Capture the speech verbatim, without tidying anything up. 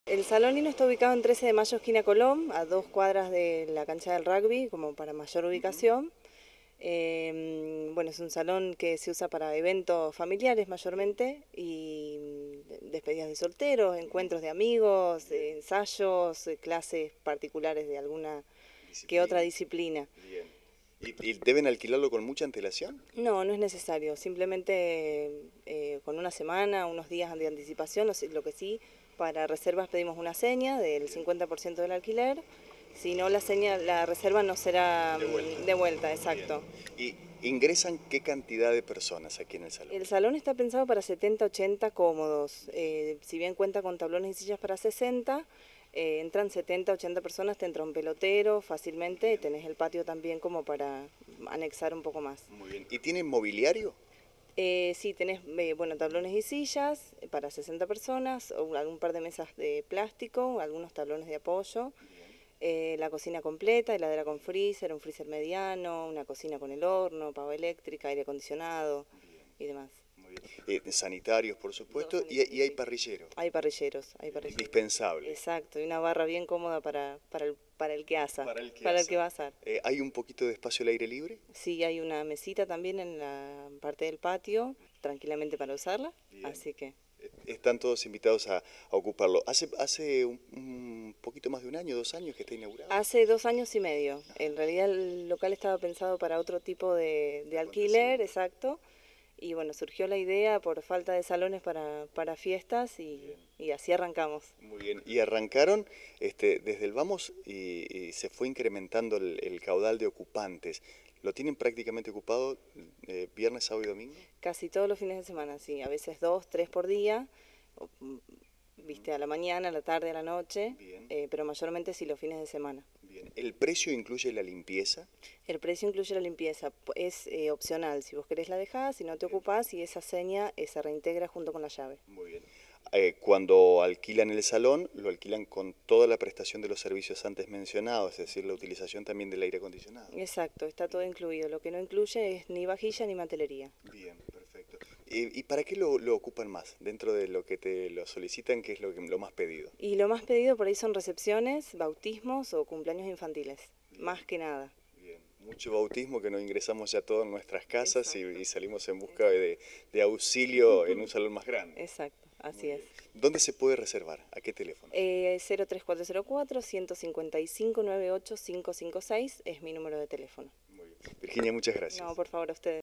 El Salón Lino está ubicado en trece de mayo, esquina Colón, a dos cuadras de la cancha del rugby, como para mayor ubicación. Eh, bueno, es un salón que se usa para eventos familiares mayormente y despedidas de solteros, encuentros de amigos, eh, ensayos, eh, clases particulares de alguna que otra disciplina. Bien. ¿Y, y deben alquilarlo con mucha antelación? No, no es necesario, simplemente eh, con una semana, unos días de anticipación, lo, lo que sí, para reservas pedimos una seña del cincuenta por ciento del alquiler, si no la seña, la reserva no será De vuelta. de vuelta, exacto. Bien. ¿Y ingresan qué cantidad de personas aquí en el salón? El salón está pensado para setenta, ochenta cómodos, eh, si bien cuenta con tablones y sillas para sesenta, eh, entran setenta, ochenta personas, te entra un pelotero fácilmente, tenés el patio también como para anexar un poco más. Muy bien. ¿Y tienen mobiliario? Eh, sí, tenés eh, bueno, tablones y sillas para sesenta personas, o algún par de mesas de plástico, algunos tablones de apoyo, eh, la cocina completa, heladera con freezer, un freezer mediano, una cocina con el horno, pava eléctrica, aire acondicionado y demás. Muy bien. Eh, sanitarios, por supuesto, Dos y, sanitarios, y hay sí. parrillero. Hay parrilleros, hay parrilleros. Indispensable. Exacto, y una barra bien cómoda para, para, el, para el que asa, Para el que, para el asa. que va a asar. Eh, ¿Hay un poquito de espacio al aire libre? Sí, hay una mesita también en la parte del patio, tranquilamente para usarla, Bien. así que... Están todos invitados a, a ocuparlo. Hace, hace un, un poquito más de un año, dos años que está inaugurado. Hace dos años y medio. En realidad el local estaba pensado para otro tipo de, de alquiler, exacto. Y bueno, surgió la idea por falta de salones para, para fiestas y, y así arrancamos. Muy bien. Y arrancaron este, desde el vamos y, y se fue incrementando el, el caudal de ocupantes. ¿Lo tienen prácticamente ocupado eh, viernes, sábado y domingo? Casi todos los fines de semana, sí. A veces dos, tres por día. Viste, a la mañana, a la tarde, a la noche, eh, pero mayormente sí los fines de semana. Bien. ¿El precio incluye la limpieza? El precio incluye la limpieza, es eh, opcional, si vos querés la dejás, si no te ocupás y esa seña eh, se reintegra junto con la llave. Muy bien. Eh, cuando alquilan el salón, lo alquilan con toda la prestación de los servicios antes mencionados, es decir, la utilización también del aire acondicionado. Exacto, está todo incluido, lo que no incluye es ni vajilla ni mantelería. Bien, perfecto. ¿Y, y para qué lo, lo ocupan más? Dentro de lo que te lo solicitan, ¿qué es lo, que, lo más pedido? Y lo más pedido por ahí son recepciones, bautismos o cumpleaños infantiles, Bien. Más que nada. Bien. Mucho bautismo que no ingresamos ya todos en nuestras casas y, y salimos en busca de, de auxilio en un salón más grande. Exacto, así es. ¿Dónde se puede reservar? ¿A qué teléfono? Eh, cero tres cuatro cero cuatro, ciento cincuenta y cinco, noventa y ocho, quinientos cincuenta y seis es mi número de teléfono. Muy bien. Virginia, muchas gracias. No, por favor, a ustedes.